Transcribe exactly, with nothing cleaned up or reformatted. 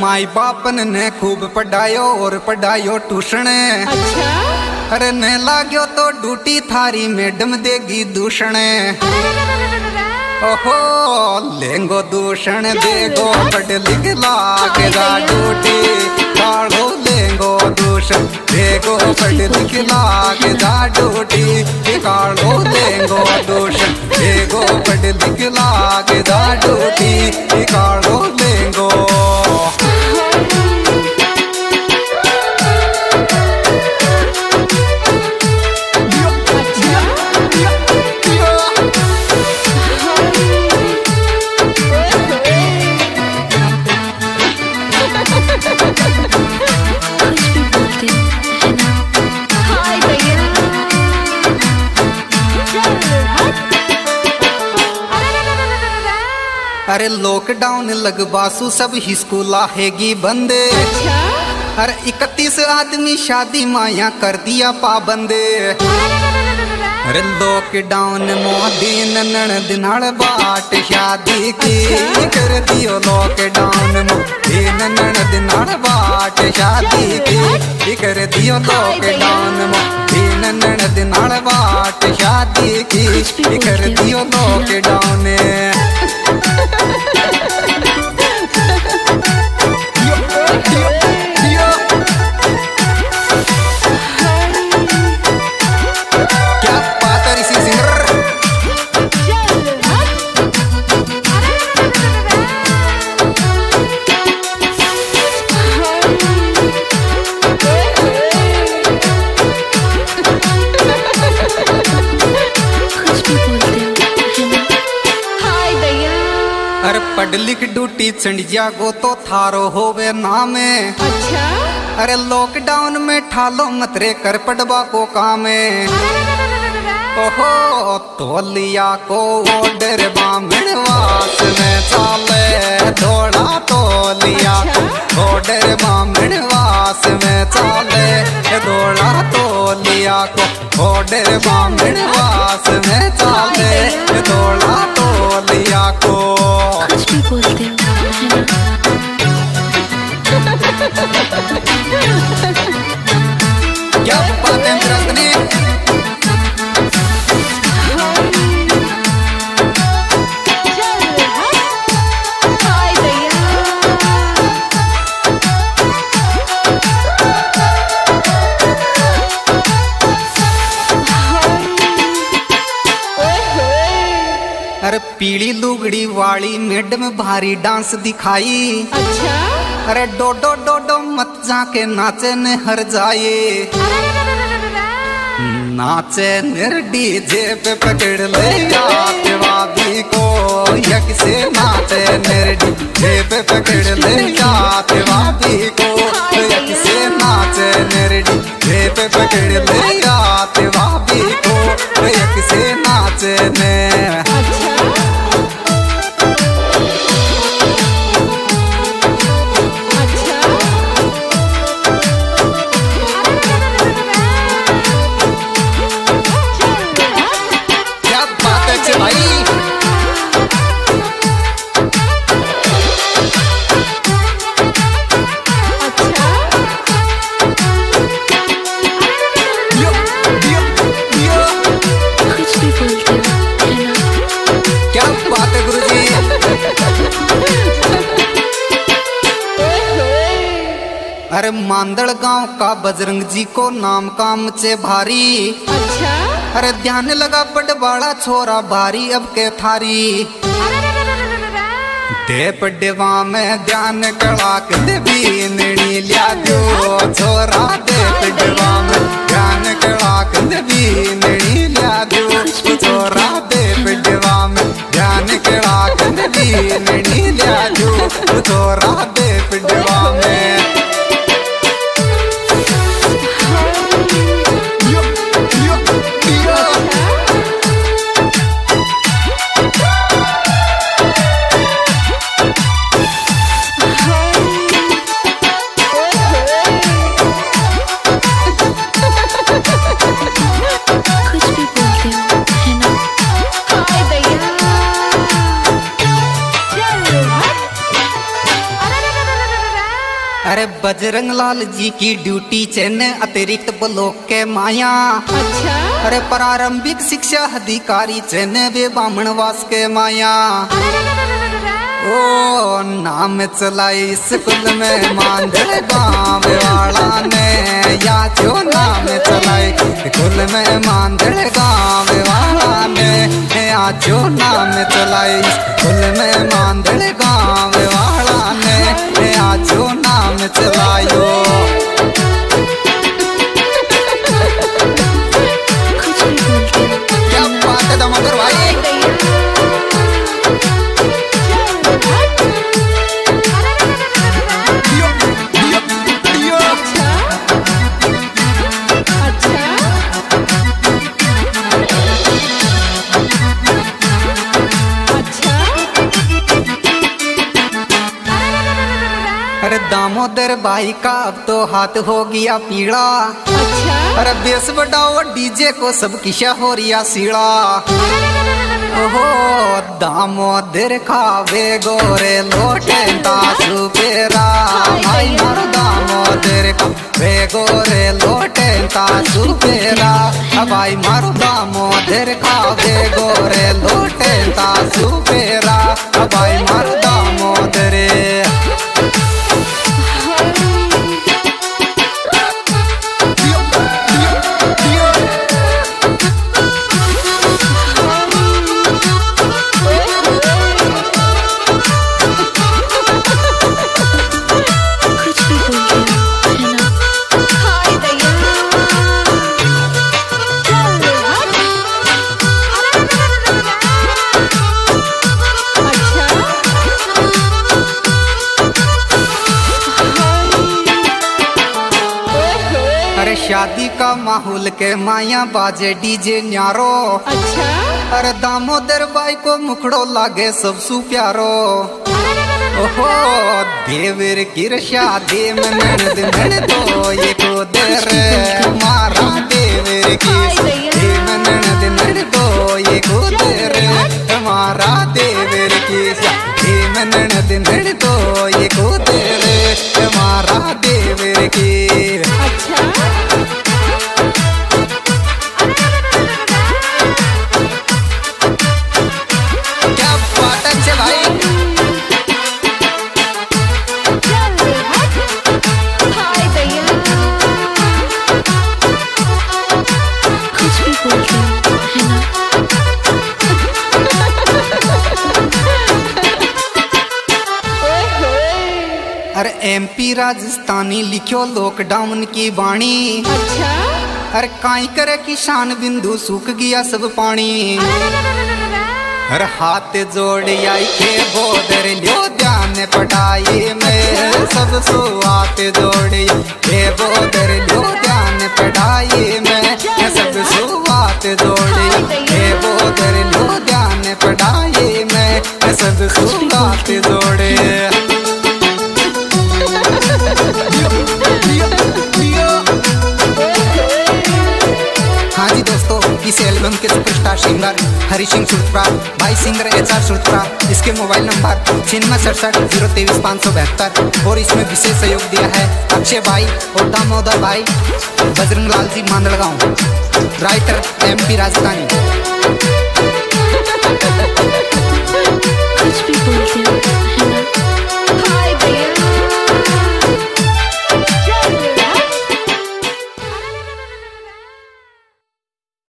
माई बापन ने खूब पढ़ायो और पढ़ायो ट्यूशन। अच्छा? अरे न लाग्यो तो ड्यूटी थारी मैडम देगी दूषण। ओहो लेंगो दूषण देगो पढ़ लिख लागेगा ड्यूटी। काढ़ो लेंगो दूषण देगो पढ़ लिख लागेगा ड्यूटी। काढ़ो लेंगो दूषण देगो पढ़ लिख लागेगा ड्यूटी। काढ़ो लेंगो अरे लॉकडाउन लगवासु सब ही स्कूल आहेगी बंद। अच्छा? अरे इकतीस आदमी शादी माया कर दिया पाबंद। अरे लॉकडाउन मोदी ननद नाल बाट शादी की कर दियो। लॉकडाउन मोदी ननद नाल बाट शादी की कर दियो। लॉकडाउन मोदी ननद नाल बाट शादी की कर दियो। लॉकडाउन पढ़ लिख ड्यूटी चंड जागो तो थारो होवे नामे। अच्छा? अरे लॉकडाउन में ठालो मतरे कर पड़वा को कामे। ओहो तोलिया को ऑर्डर बामण वास में चाले थोड़ा तोलिया को ऑर्डर बामण वास में चाले थोड़ा तोलिया को ऑर्डर बामण वास में चाले थोड़ा तोलिया को बोलते हैं क्या बात है रजनी। अरे पीली लुगड़ी वाली मैडम भारी डांस दिखाई। अच्छा? अरे डोडो डोडो मत जाके नाचे न हर जाए। नाचे निर डीजे पे पकड़ ले आतिवादी को यक से नाचे निर डीजे पे पकड़ ले आतिवादी को यक से नाचे निर डीजे पे पकड़ ले आतिवादी को यक से नाचे ने। अरे मांदड़ गांव का बजरंग जी को नाम काम चे भारी। अच्छा? अरे ध्यान लगा पड़वाड़ा छोरा भारी अब के थारी। दे पड़वा में ध्यान कड़ाक देवी नणी लिया दो छोरा। दे पड़वा में ध्यान कड़ाक देवी नणी लिया दो छोरा। दे पड़वा में ध्यान कड़ाक देवी नणी लिया दो छोरा। दे पड़वा में अरे बजरंग लाल जी की ड्यूटी चैन अतिरिक्त ब्लॉक के माया। अच्छा। अरे प्रारंभिक शिक्षा अधिकारी चैन वे बामणवास के माया। ओ नाम चलाई स्कूल में मांदड़ गाँव वाला ने, या जो नाम चलाई स्कूल में मांदड़ गाँव वाला ने, या जो नाम चलाई स्कूल में मांदड़ गाँव वाला ने, या जो नाम चलायो। क्या बात है दमोदर भाई। अरे दामोदर भाई का अब तो हाथ हो गया पीड़ा। अच्छा। अरे बेस बढ़ाओ डीजे को सब किशा हो रिया सीड़ा। ओहो दामोदर खावे गोरे लोटे तासु पेरा, भाई मारो दामोदर खावे गोरे लोटे तासु पेरा, भाई मारो दामोदर खावे गोरे लोटे तासु पेरा, भाई मारो दामोदर। शादी का माहौल के माया बाजे डीजे न्यारो। अच्छा। अरे दामोदर बाई को मुखड़ो लागे सबसु प्यारो। ओहो देवर की शादी में ननद ननद तो ये को देर मारा देवर की में ननद ननद तो ये को देर मारा देवर की में ननद ननद तो ये को देर मारा देवर की। अरे एमपी राजस्थानी लिखो लॉकडाउन की वाणी। अच्छा। अरे काई करे किसान बिंदु सूख गया सब पानी। अरे हाथ जोड़ आई के बोदर लियो ध्यान पढ़ाई में, सब सो हाथ जोड़ के बोदर लियो ध्यान पढ़ाई में, सब सो हाथ जोड़ के बोदर लियो ध्यान पढ़ाई में, सब सो हाथ जोड़े। हाँ जी दोस्तों, इस एल्बम के सुपरस्टार सिंगर हरि सिंह सुरत्रा, भाई सिंगर एच आर सुरत्रा, इसके मोबाइल नंबर छिन्नवे सड़सठ जीरो तेईस पाँच सौ बहत्तर, और इसमें विशेष सहयोग दिया है अक्षय भाई और दामोदर भाई, बजरंग लाल जी मांदड़गांव, राइटर एमपी राजस्थानी। कुछ भी बोलते हो।